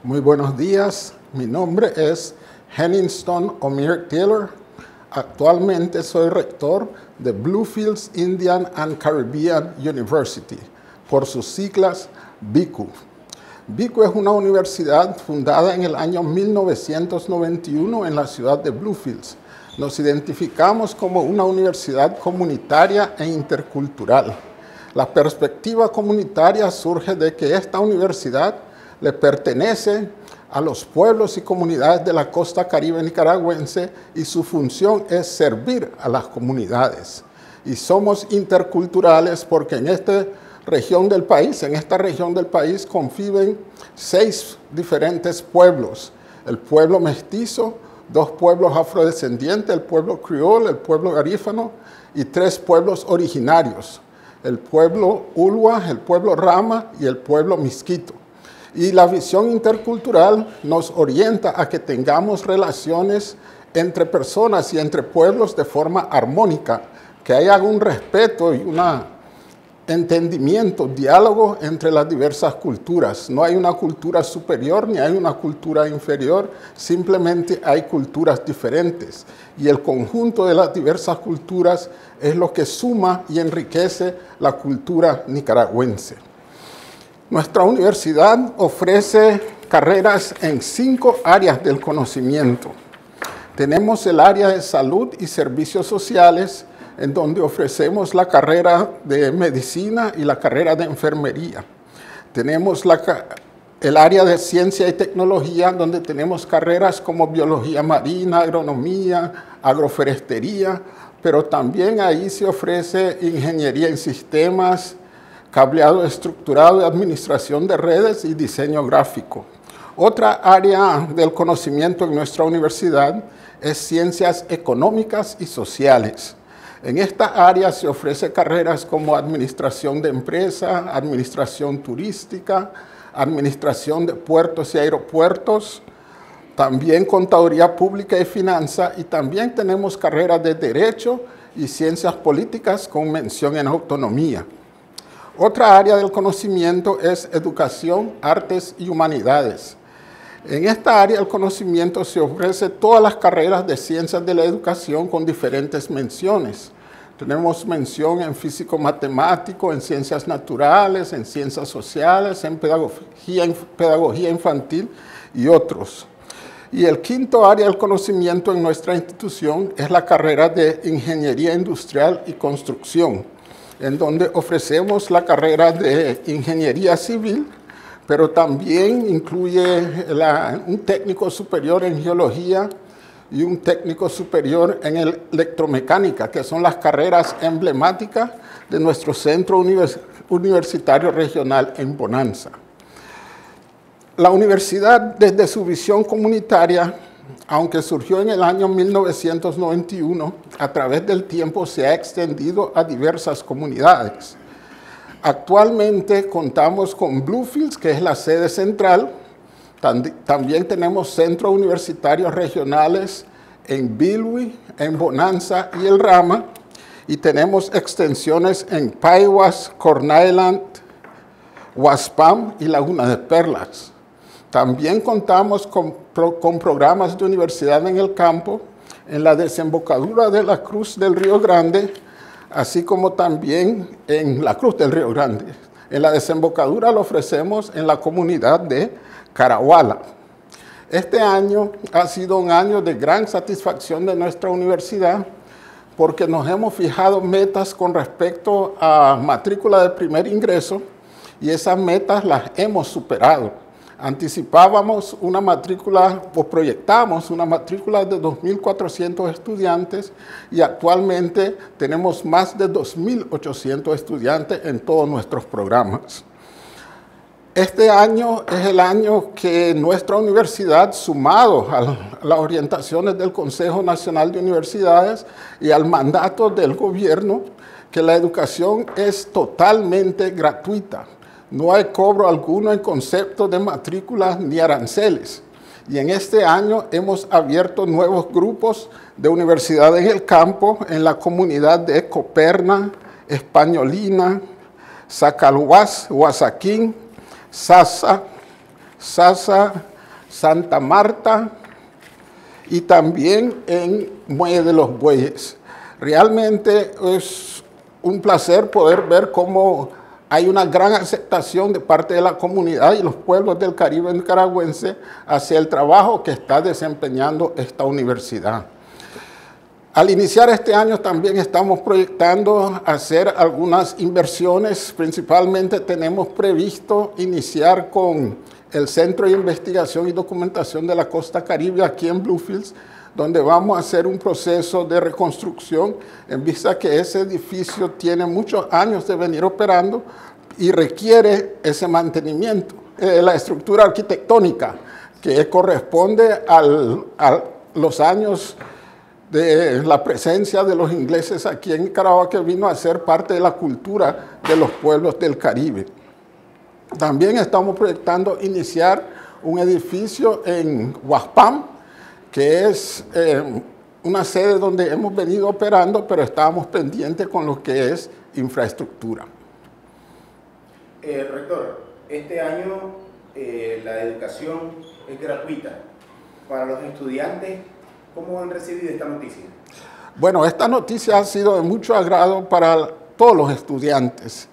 Muy buenos días, mi nombre es Henningston Omir Taylor. Actualmente soy rector de Bluefields Indian and Caribbean University, por sus siglas BICU. BICU es una universidad fundada en el año 1991 en la ciudad de Bluefields. Nos identificamos como una universidad comunitaria e intercultural. La perspectiva comunitaria surge de que esta universidad le pertenece a los pueblos y comunidades de la costa caribe nicaragüense y su función es servir a las comunidades. Y somos interculturales porque en esta región del país conviven 6 diferentes pueblos. El pueblo mestizo, 2 pueblos afrodescendientes, el pueblo criol, el pueblo garífano y 3 pueblos originarios. El pueblo Ulua, el pueblo Rama y el pueblo Misquito. Y la visión intercultural nos orienta a que tengamos relaciones entre personas y entre pueblos de forma armónica, que haya un respeto y un entendimiento, diálogo entre las diversas culturas. No hay una cultura superior ni hay una cultura inferior, simplemente hay culturas diferentes. Y el conjunto de las diversas culturas es lo que suma y enriquece la cultura nicaragüense. Nuestra universidad ofrece carreras en 5 áreas del conocimiento. Tenemos el área de salud y servicios sociales, en donde ofrecemos la carrera de medicina y la carrera de enfermería. Tenemos el área de ciencia y tecnología, donde tenemos carreras como biología marina, agronomía, agroforestería, pero también ahí se ofrece ingeniería en sistemas, cableado estructurado de administración de redes y diseño gráfico. Otra área del conocimiento en nuestra universidad es ciencias económicas y sociales. En esta área se ofrece carreras como administración de empresa, administración turística, administración de puertos y aeropuertos, también contaduría pública y finanzas, y también tenemos carreras de derecho y ciencias políticas con mención en autonomía. Otra área del conocimiento es educación, artes y humanidades. En esta área del conocimiento se ofrece todas las carreras de ciencias de la educación con diferentes menciones. Tenemos mención en físico-matemático, en ciencias naturales, en ciencias sociales, en pedagogía infantil y otros. Y el quinto área del conocimiento en nuestra institución es la carrera de ingeniería industrial y construcción, en donde ofrecemos la carrera de ingeniería civil, pero también incluye un técnico superior en geología y un técnico superior en electromecánica, que son las carreras emblemáticas de nuestro centro universitario regional en Bonanza. La universidad, desde su visión comunitaria, aunque surgió en el año 1991, a través del tiempo se ha extendido a diversas comunidades. Actualmente contamos con Bluefields, que es la sede central. También tenemos centros universitarios regionales en Bilwi, en Bonanza y El Rama. Y tenemos extensiones en Paiwas, Corn Island, Waspam y Laguna de Perlas. También contamos con programas de universidad en el campo, en la desembocadura de la Cruz del Río Grande, así como también en la Cruz del Río Grande. En la desembocadura lo ofrecemos en la comunidad de Carahuala. Este año ha sido un año de gran satisfacción de nuestra universidad porque nos hemos fijado metas con respecto a matrícula de primer ingreso y esas metas las hemos superado. Anticipábamos una matrícula o proyectamos una matrícula de 2.400 estudiantes y actualmente tenemos más de 2.800 estudiantes en todos nuestros programas. Este año es el año que nuestra universidad, sumado a las orientaciones del Consejo Nacional de Universidades y al mandato del gobierno, que la educación es totalmente gratuita. No hay cobro alguno en concepto de matrículas ni aranceles. Y en este año hemos abierto nuevos grupos de universidad en el campo, en la comunidad de Coperna, Españolina, Zacaluás, Huasaquín, Sasa, Santa Marta y también en Muelle de los Bueyes. Realmente es un placer poder ver cómo hay una gran aceptación de parte de la comunidad y los pueblos del Caribe nicaragüense hacia el trabajo que está desempeñando esta universidad. Al iniciar este año también estamos proyectando hacer algunas inversiones. Principalmente tenemos previsto iniciar con el Centro de Investigación y Documentación de la Costa Caribe aquí en Bluefields, donde vamos a hacer un proceso de reconstrucción en vista que ese edificio tiene muchos años de venir operando y requiere ese mantenimiento. La estructura arquitectónica que corresponde a los años de la presencia de los ingleses aquí en Nicaragua, que vino a ser parte de la cultura de los pueblos del Caribe. También estamos proyectando iniciar un edificio en Huaspam, que es una sede donde hemos venido operando, pero estábamos pendientes con lo que es infraestructura. Rector, este año la educación es gratuita para los estudiantes. ¿Cómo han recibido esta noticia? Bueno, esta noticia ha sido de mucho agrado para todos los estudiantes.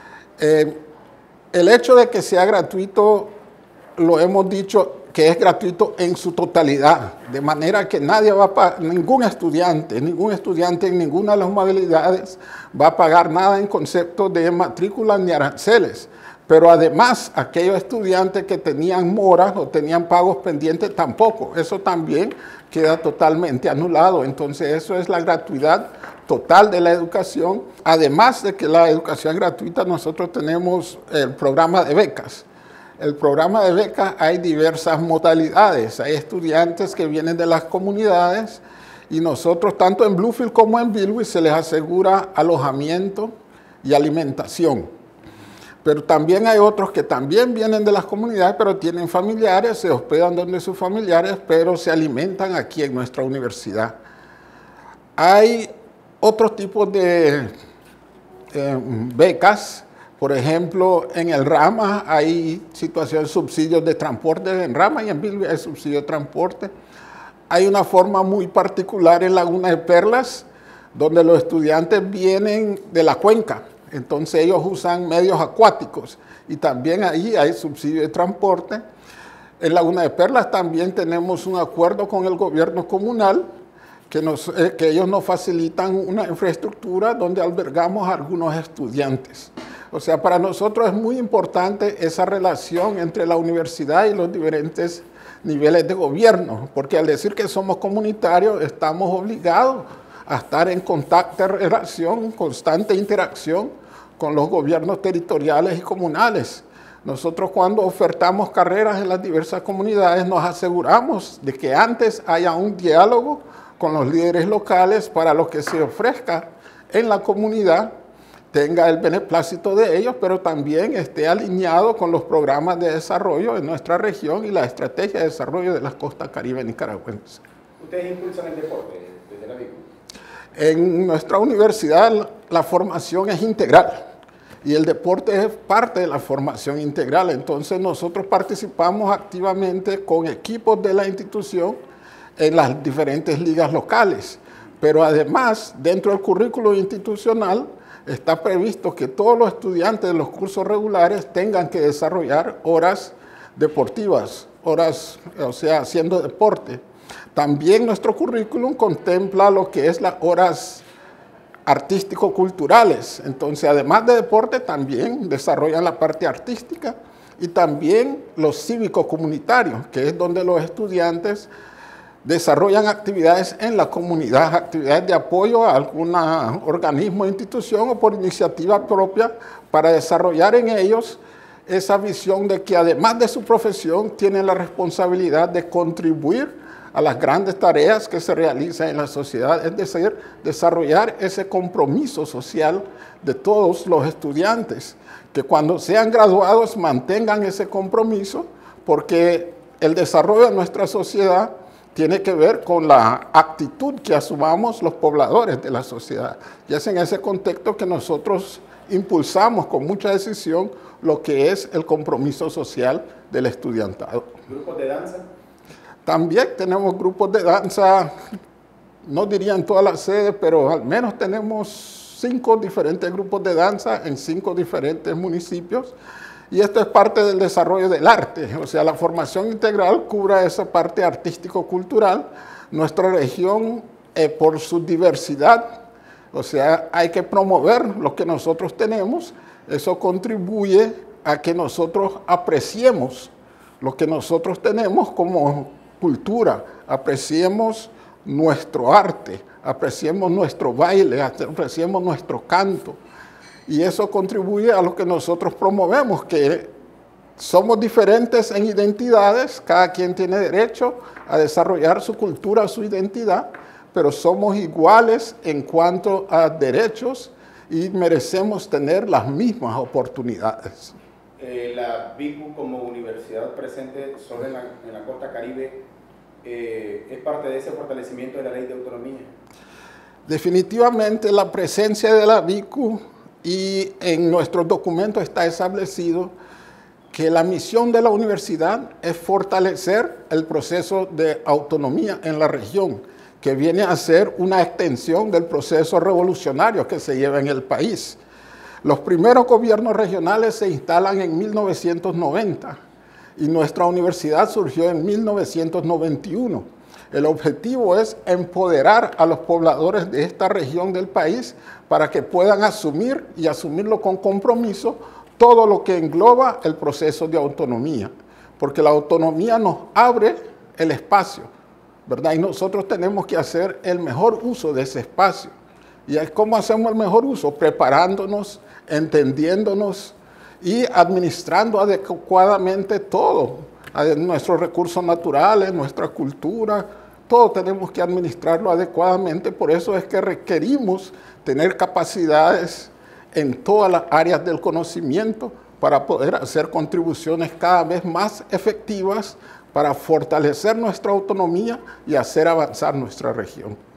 El hecho de que sea gratuito, lo hemos dicho, que es gratuito en su totalidad, de manera que nadie va a pagar, ningún estudiante en ninguna de las modalidades va a pagar nada en concepto de matrícula ni aranceles. Pero además, aquellos estudiantes que tenían moras o tenían pagos pendientes tampoco, eso también queda totalmente anulado. Entonces, eso es la gratuidad total de la educación. Además de que la educación es gratuita, nosotros tenemos el programa de becas. El programa de becas hay diversas modalidades. Hay estudiantes que vienen de las comunidades y nosotros, tanto en Bluefield como en Bilwi, se les asegura alojamiento y alimentación. Pero también hay otros que también vienen de las comunidades, pero tienen familiares, se hospedan donde sus familiares, pero se alimentan aquí en nuestra universidad. Hay otros tipos de becas. Por ejemplo, en el Rama hay situaciones de subsidios de transporte en Rama y en Bilwi hay subsidio de transporte. Hay una forma muy particular en Laguna de Perlas, donde los estudiantes vienen de la cuenca. Entonces ellos usan medios acuáticos y también ahí hay subsidio de transporte. En Laguna de Perlas también tenemos un acuerdo con el gobierno comunal que ellos nos facilitan una infraestructura donde albergamos a algunos estudiantes. O sea, para nosotros es muy importante esa relación entre la universidad y los diferentes niveles de gobierno, porque al decir que somos comunitarios estamos obligados a estar en contacto, relación, constante interacción con los gobiernos territoriales y comunales. Nosotros cuando ofertamos carreras en las diversas comunidades nos aseguramos de que antes haya un diálogo con los líderes locales para lo que se ofrezca en la comunidad tenga el beneplácito de ellos, pero también esté alineado con los programas de desarrollo de nuestra región y la estrategia de desarrollo de las costas caribe nicaragüenses. ¿Ustedes impulsan el deporte desde la BIC? En nuestra universidad la formación es integral y el deporte es parte de la formación integral. Entonces nosotros participamos activamente con equipos de la institución en las diferentes ligas locales. Pero además, dentro del currículo institucional, está previsto que todos los estudiantes de los cursos regulares tengan que desarrollar horas deportivas, horas, o sea, haciendo deporte. También nuestro currículum contempla lo que es las horas artístico-culturales. Entonces, además de deporte, también desarrollan la parte artística y también los cívico-comunitarios, que es donde los estudiantes desarrollan actividades en la comunidad, actividades de apoyo a algún organismo, institución o por iniciativa propia para desarrollar en ellos esa visión de que además de su profesión tienen la responsabilidad de contribuir a las grandes tareas que se realizan en la sociedad, es decir, desarrollar ese compromiso social de todos los estudiantes, que cuando sean graduados mantengan ese compromiso, porque el desarrollo de nuestra sociedad tiene que ver con la actitud que asumamos los pobladores de la sociedad. Y es en ese contexto que nosotros impulsamos con mucha decisión lo que es el compromiso social del estudiantado. ¿Grupos de danza? También tenemos grupos de danza, no diría en todas las sedes, pero al menos tenemos 5 diferentes grupos de danza en 5 diferentes municipios. Y esto es parte del desarrollo del arte, o sea, la formación integral cubre esa parte artístico-cultural. Nuestra región, por su diversidad, o sea, hay que promover lo que nosotros tenemos. Eso contribuye a que nosotros apreciemos lo que nosotros tenemos como cultura, apreciemos nuestro arte, apreciemos nuestro baile, apreciemos nuestro canto. Y eso contribuye a lo que nosotros promovemos, que somos diferentes en identidades, cada quien tiene derecho a desarrollar su cultura, su identidad, pero somos iguales en cuanto a derechos y merecemos tener las mismas oportunidades. La BICU como universidad presente solo en la costa caribe es parte de ese fortalecimiento de la ley de autonomía. Definitivamente la presencia de la BICU, y en nuestros documentos está establecido que la misión de la universidad es fortalecer el proceso de autonomía en la región, que viene a ser una extensión del proceso revolucionario que se lleva en el país. Los primeros gobiernos regionales se instalan en 1990 y nuestra universidad surgió en 1991. El objetivo es empoderar a los pobladores de esta región del país para que puedan asumir y asumirlo con compromiso todo lo que engloba el proceso de autonomía, porque la autonomía nos abre el espacio, ¿verdad? Y nosotros tenemos que hacer el mejor uso de ese espacio. ¿Y cómo hacemos el mejor uso? Preparándonos, entendiéndonos y administrando adecuadamente todo, nuestros recursos naturales, nuestra cultura, todo tenemos que administrarlo adecuadamente. Por eso es que requerimos tener capacidades en todas las áreas del conocimiento para poder hacer contribuciones cada vez más efectivas para fortalecer nuestra autonomía y hacer avanzar nuestra región.